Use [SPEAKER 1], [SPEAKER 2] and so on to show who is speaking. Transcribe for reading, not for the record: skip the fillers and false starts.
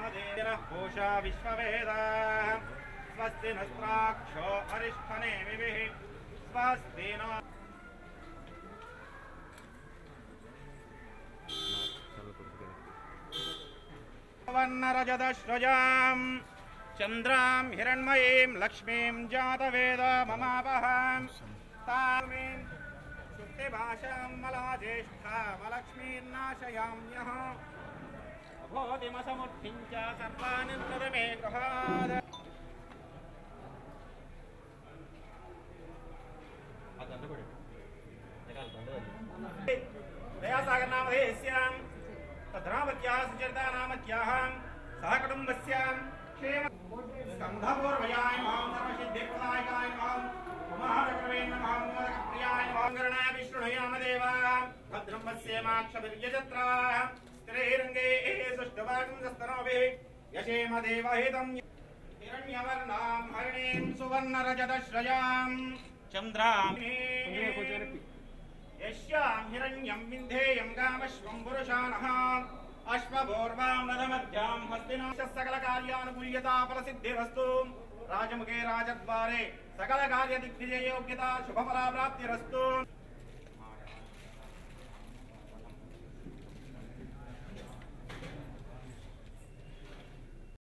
[SPEAKER 1] पूषा विश्ववेदाः स्वस्ति नस्त्राक्षो अरिष्ठनेमिभिः स्वस्ति नो वर्णरजतश्रजां चन्द्रां हिरण्मयीं लक्ष्मीं जातवेद ममापहां तामीं शुक्तिभाषां मलाज्येष्ठामलक्ष्मीर्नाशयाम्यः अभोतिमसमुत्थिं च सर्वान् मे गृहाद दयासागर नामधेयस्यां तद्रामत्याः सुचरिता नामत्याः सह कुटुम्बस्यां क्षेम स्कन्धपूर्वयाय नमः सर्वसिद्धिप्रदायकाय नमः उमाचक्रवे नमः मोदकप्रियाय नमः गणाय विष्णुये नामदेवाः भद्रम्भस्येमाक्षभिर्यजत्राः स्थिरैरङ्गे सुष्ठुवागुंसस्तनोभिः यशेम देवहितं हिरण्यवर्णां हरिणीं सुवर्णरजतश्रजां चन्द्रां यस्यां हिरण्यं विन्धेयं गामश्वं पुरुषाणः अश्वभूर्वां रथमध्यां हस्तिनाशः सकलकार्यानुकूल्यता फलसिद्धिरस्तु राजमुखे राजद्वारे सकलकार्यदिग्विजययोग्यता शुभफलाप्राप्तिरस्तु।